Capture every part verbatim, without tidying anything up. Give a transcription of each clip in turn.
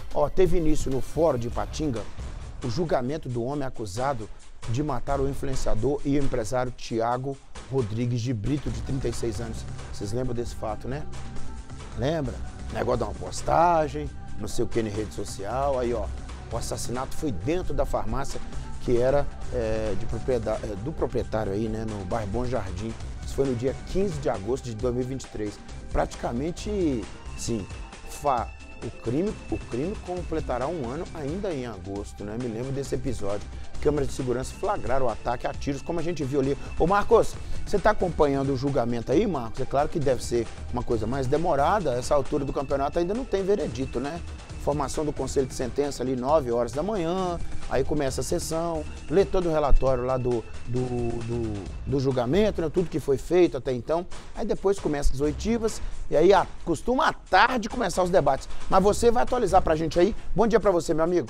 Ó, teve início no Fórum de Ipatinga o julgamento do homem acusado de matar o influenciador e empresário Tiago Rodrigues de Brito, de trinta e seis anos. Vocês lembram desse fato, né? Lembra? Negócio de uma postagem, não sei o que, em rede social. Aí, ó, o assassinato foi dentro da farmácia que era é, de propriedade, é, do proprietário aí, né, no bairro Bom Jardim. Isso foi no dia quinze de agosto de dois mil e vinte e três. Praticamente, sim, fa o, crime, o crime completará um ano ainda em agosto, né? Me lembro desse episódio. Câmeras de segurança flagraram o ataque a tiros, como a gente viu ali. Ô Marcos, você está acompanhando o julgamento aí, Marcos? É claro que deve ser uma coisa mais demorada. Essa altura do campeonato ainda não tem veredito, né? Formação do conselho de sentença ali, nove horas da manhã, aí começa a sessão, lê todo o relatório lá do, do, do, do julgamento, né, tudo que foi feito até então, aí depois começa as oitivas, e aí a, costuma à tarde começar os debates. Mas você vai atualizar pra gente aí. Bom dia pra você, meu amigo.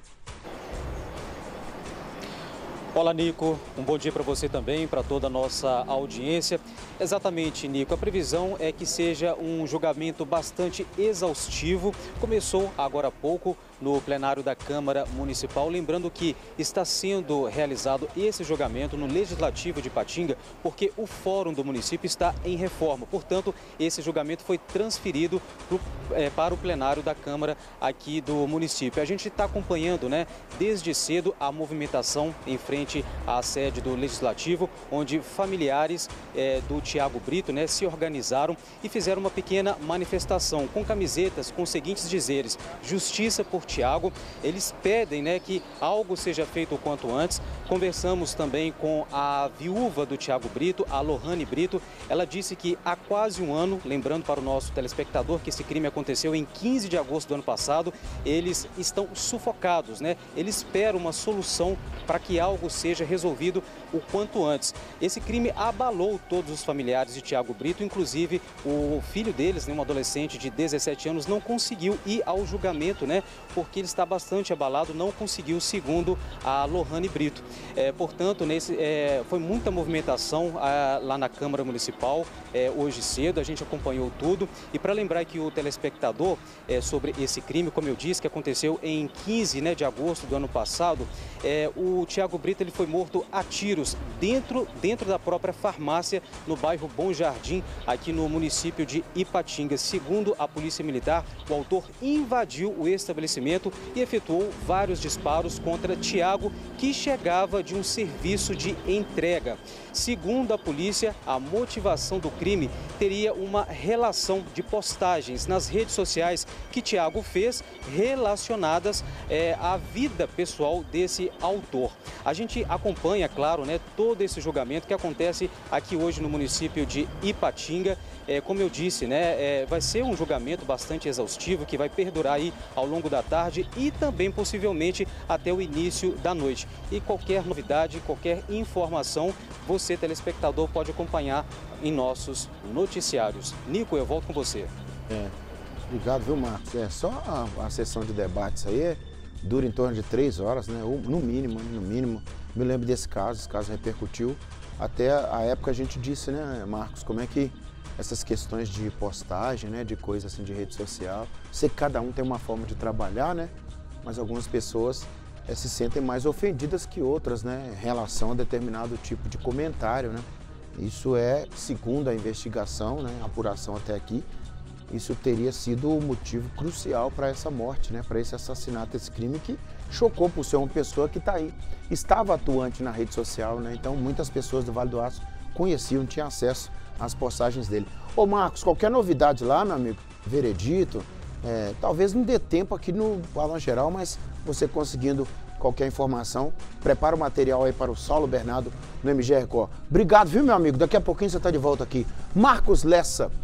Olá, Nico. Um bom dia para você também, para toda a nossa audiência. Exatamente, Nico. A previsão é que seja um julgamento bastante exaustivo. Começou agora há pouco no plenário da Câmara Municipal. Lembrando que está sendo realizado esse julgamento no Legislativo de Ipatinga, porque o Fórum do município está em reforma. Portanto, esse julgamento foi transferido pro, é, para o plenário da Câmara aqui do município. A gente está acompanhando, né, desde cedo a movimentação em frente à sede do Legislativo, onde familiares é, do Tiago Brito, né, se organizaram e fizeram uma pequena manifestação com camisetas com os seguintes dizeres: justiça por Tiago. Eles pedem, né, que algo seja feito o quanto antes. Conversamos também com a viúva do Tiago Brito, a Lohane Brito. Ela disse que há quase um ano, lembrando para o nosso telespectador que esse crime aconteceu em quinze de agosto do ano passado, eles estão sufocados, né? Eles esperam uma solução para que algo seja resolvido o quanto antes. Esse crime abalou todos os familiares de Tiago Brito, inclusive o filho deles, né, um adolescente de dezessete anos, não conseguiu ir ao julgamento, né, porque ele está bastante abalado, não conseguiu, segundo a Lohane Brito. É, portanto, nesse, é, foi muita movimentação ah, lá na Câmara Municipal, é, hoje cedo, a gente acompanhou tudo. E para lembrar aqui o telespectador é, sobre esse crime, como eu disse, que aconteceu em quinze, né, de agosto do ano passado, é, o Tiago Brito ele foi morto a tiros dentro, dentro da própria farmácia no bairro Bom Jardim, aqui no município de Ipatinga. Segundo a Polícia Militar, o autor invadiu o estabelecimento e efetuou vários disparos contra Tiago, que chegava de um serviço de entrega. Segundo a polícia, a motivação do crime teria uma relação de postagens nas redes sociais que Tiago fez relacionadas é, à vida pessoal desse autor. A gente acompanha, claro, né, todo esse julgamento que acontece aqui hoje no município de Ipatinga. É, como eu disse, né, é, vai ser um julgamento bastante exaustivo que vai perdurar aí ao longo da tarde e também possivelmente até o início da noite. E qualquer novidade, qualquer informação, você, telespectador, pode acompanhar em nossos noticiários. Nico, eu volto com você. É, obrigado, viu, Marcos? É, só a, a sessão de debates aí é, dura em torno de três horas, né? Ou, no mínimo, no mínimo. Me lembro desse caso, esse caso repercutiu. Até a época a gente disse, né, Marcos, como é que essas questões de postagem, né, de coisa assim de rede social, sei que cada um tem uma forma de trabalhar, né, mas algumas pessoas é, se sentem mais ofendidas que outras, né, em relação a determinado tipo de comentário, né. Isso é, segundo a investigação, né, a apuração até aqui, isso teria sido o motivo crucial para essa morte, né, para esse assassinato, esse crime que chocou por ser uma pessoa que está aí, estava atuante na rede social, né, então muitas pessoas do Vale do Aço conheciam, tinham acesso às postagens dele. Ô Marcos, qualquer novidade lá, meu amigo, veredito, é, talvez não dê tempo aqui no Balanço Geral, mas você conseguindo qualquer informação, prepara o material aí para o Saulo Bernardo no M G Record. Obrigado, viu, meu amigo? Daqui a pouquinho você está de volta aqui. Marcos Lessa.